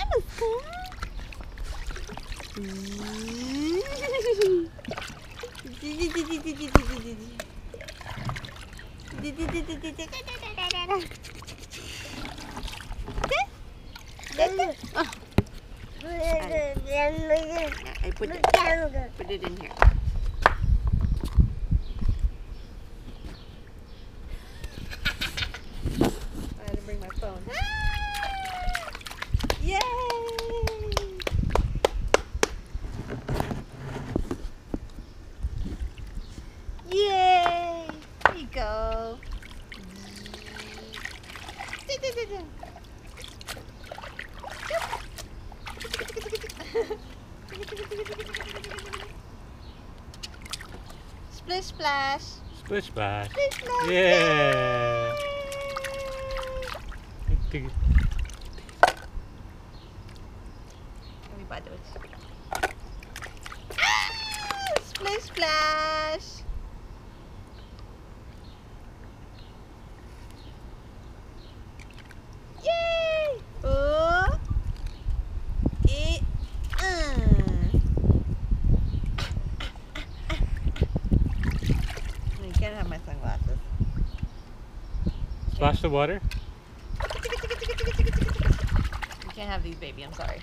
I put it in here. I had to bring my phone. Yay! Yay! There you go. Splish splash. Splish splash. Splish splash. Yeah. Let me buy those. Ah! Splish splash. Yay! Oh. You can't have my sunglasses. Splash the water. You can't have these, baby. I'm sorry.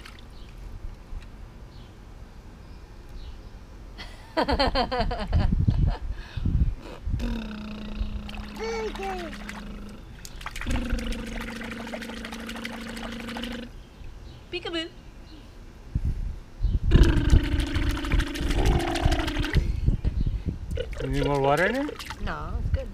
Peekaboo. You need more water in it? No, it's good.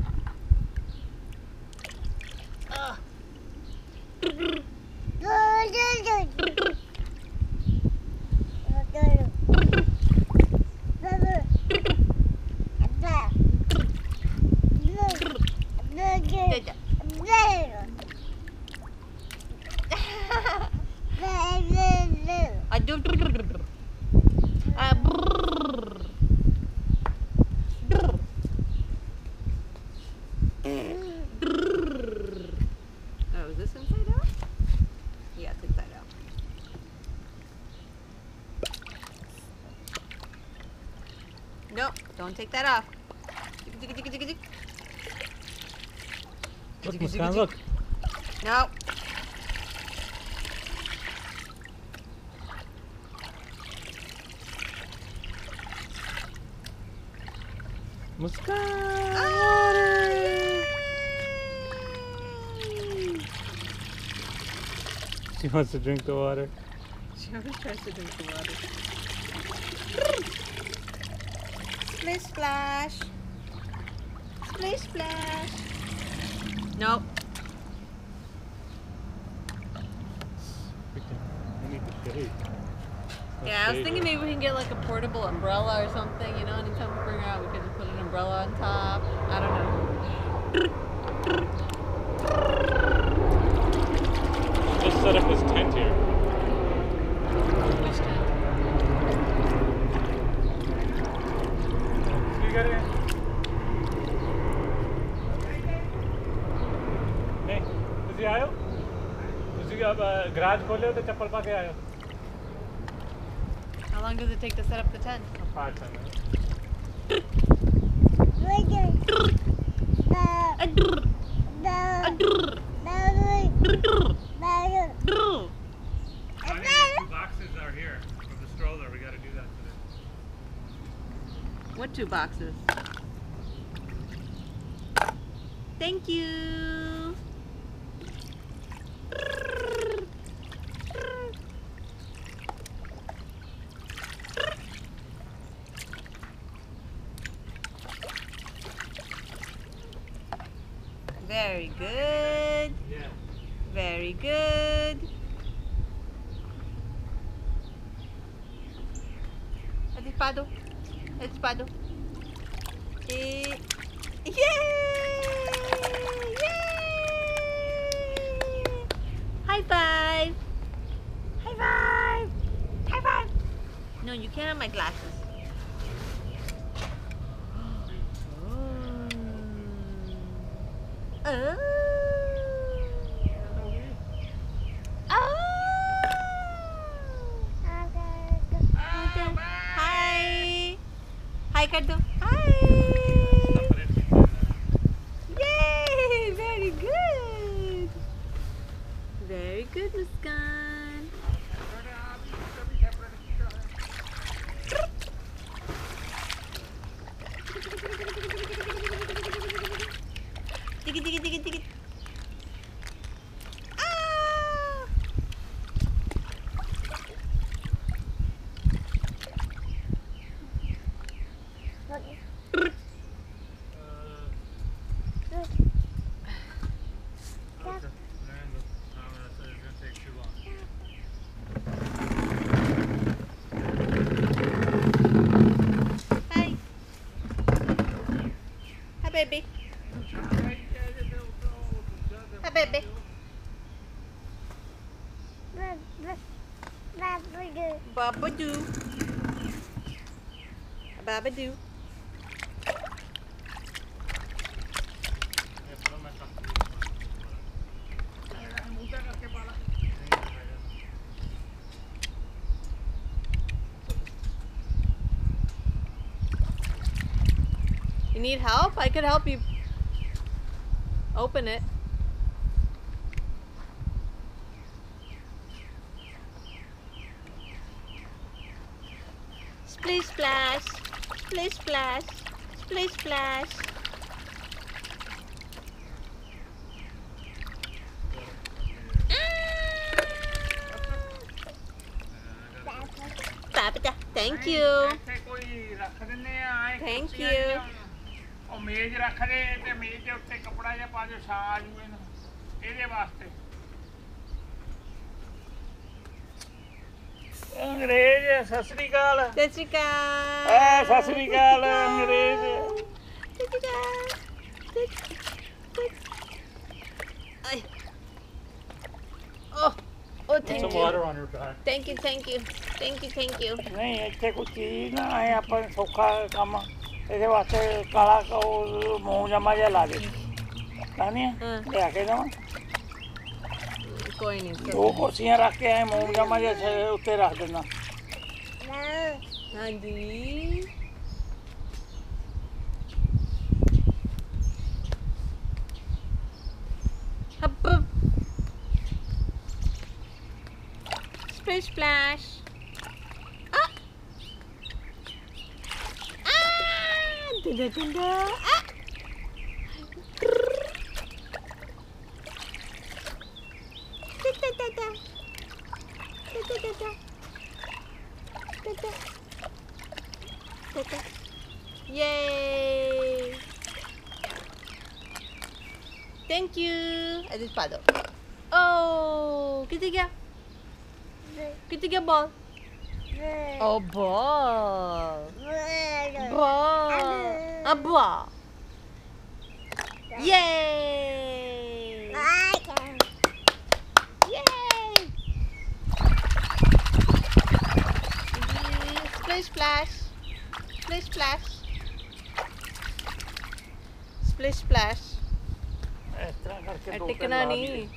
I do. Oh, is this inside out? Yeah, it's inside out. Nope, don't take that off. Look, Muskan, look. No. Muskan. She wants to drink the water. She always tries to drink the water. Splish splash. Splish splash. Nope. We need the shade. Yeah, I was thinking maybe we can get like a portable umbrella or something, you know, anytime we bring her out we could just put an umbrella on top. I don't know. Just set up his tent here. Which tent? You got it? नहीं, तुझे आयो? तुझे अब garage खोले हो तो चप्पल पा के आयो? How long does it take to set up the tent? 5 minutes. Two boxes are here for the stroller. We got to do that today. What 2 boxes? Thank you. Very good. Yeah. Very good. Espado. Espado. Yay! Yay! High five! High five! High five! No, you can't have my glasses. Oh! Oh! हाय कर दो हाय ये very good मुस्कान टिकी टिकी टिकी टिकी baby. Hi, baby. Babadoo. Babadoo. You need help? I could help you open it. Splish splash, splish splash, splish splash. Papa, thank you. Thank you. ਉਹ ਮੇਜ਼ ਰੱਖ ਦੇ ਤੇ ਮੇਜ਼ ਦੇ ਉੱਤੇ ਕੱਪੜਾ ਜਿਹਾ ਪਾ ਦਿਓ ਛਾਂ ਆ ਜੂ ਇਹਨੂੰ ਇਹਦੇ ਵਾਸਤੇ ਅੰਗਰੇਜ਼ ਸਤਿ ਸ੍ਰੀ ਅਕਾਲ ਸਤਿ ਸ੍ਰੀ ਅਕਾਲ ਸਤਿ ਸ੍ਰੀ ਅਕਾਲ ਅੰਗਰੇਜ਼ ਸਤਿ ਸ੍ਰੀ ਅਕਾਲ Oh, thank Some you. water on your back. Thank you, thank you. Thank you, thank you. ਨਹੀਂ ਇੱਥੇ ਕੋਈ ਚੀਜ਼ ਨਾ ਆਏ ਆਪਾਂ ਨੂੰ ਸੌਖਾ ਕੰਮ ਇਹਦੇ ਵਾਸਤੇ ਕਾਲਾ ਮੂੰਹ ਜਮਾ ਜਿਹਾ ਲਾ ਦੇ ਕਾਹਨੀਆਂ ਲਿਆ ਕੇ ਦੇਵਾਂ ਕੋਈ ਨਹੀਂ ਦੋ ਕੁਰਸੀਆਂ ਰੱਖ ਕੇ ਆਏ ਮੂੰਹ ਜਮਾ ਜਿਹਾ ਉੱਤੇ ਰੱਖ ਦੇਣਾ ਹਾਂਜੀ ਹੱਪ splish splash ah da da da ah da da da da da da da yay thank you aduh pado oh ketiga ketiga ball oh ball ball a ball yay yay splish splash splish splash splish splash ਇਸ ਤਰ੍ਹਾਂ ਕਰਕੇ ਦੋ ਟਿਕਣਾ ਨਹੀਂ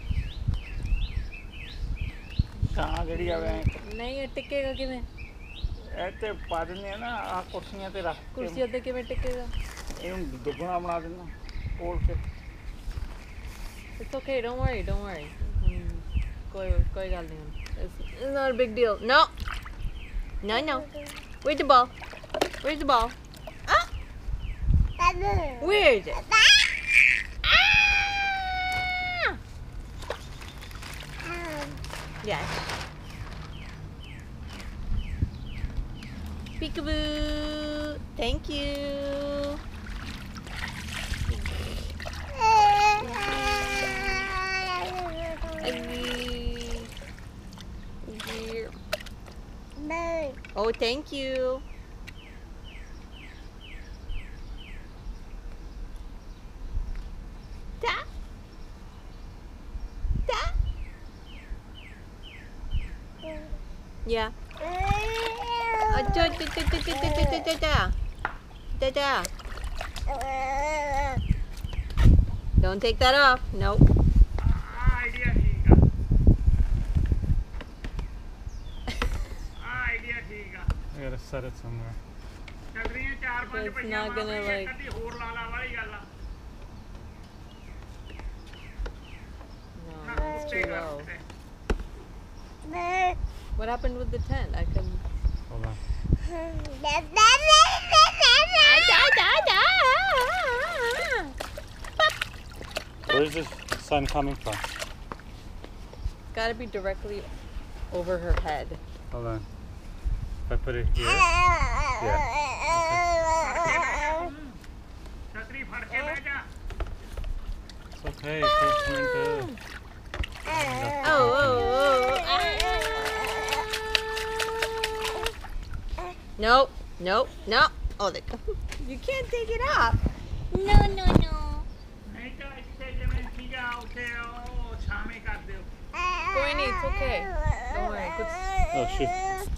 ਤਾਂ ਜਿਹੜੀ ਆਵੇ ਨਹੀਂ ਇਹ ਟਿਕੇਗਾ ਕਿਵੇਂ ਇਹ ਤੇ ਪਾ ਦਿੰਦੇ ਆ ਨਾ ਆ ਕੁਰਸੀਆਂ ਤੇ ਰੱਖ ਕੇ ਕੁਰਸੀ ਉੱਤੇ ਕਿਵੇਂ ਟਿਕੇਗਾ ਇਹਨੂੰ ਦੁੱਗਣਾ ਬਣਾ ਦੇਣਾ ਕੋਲ ਕੇ It's okay, don't worry, don't worry. Koi gal nahi hun. It's not a big deal. No. No, no. Where's the ball? Where's the ball? Ah! Where is it? Ah! Yes. Peekaboo. Thank you. Oh, thank you. Da. Da. Yeah. Da da da da da da da da. Da da. Don't take that off. Nope. Idea ਠੀਕ ਆ idea ਠੀਕ ਆ I gotta set it somewhere. ਚੱਲ ਰਹੀਆਂ 4-5 It's ਪਈਆਂ not gonna, like- ਕਦੀ ਹੋਰ ਲਾ ਲਾ ਵਾਲੀ ਗੱਲ ਆ No, it's too low. What happened with the tent? I couldn't. Hold on. Where is the sun coming from? Gotta be directly over her head. Hold on. If I put it here. ਛਤਰੀ ਫੜ ਕੇ ਬਹਿ ਜਾ It's okay. It's meant to. Nope, nope, no. Oh, they you can't take it off. No, no, no. ਨਹੀਂ ਤਾਂ ਇੱਥੇ ਜਿਵੇਂ ਸੀਗਾ ਉੱਥੇ ਉਹ ਛਾਵੇਂ ਕਰ ਦਿਓ Go in, it's okay. Don't worry. Good. Oh shoot.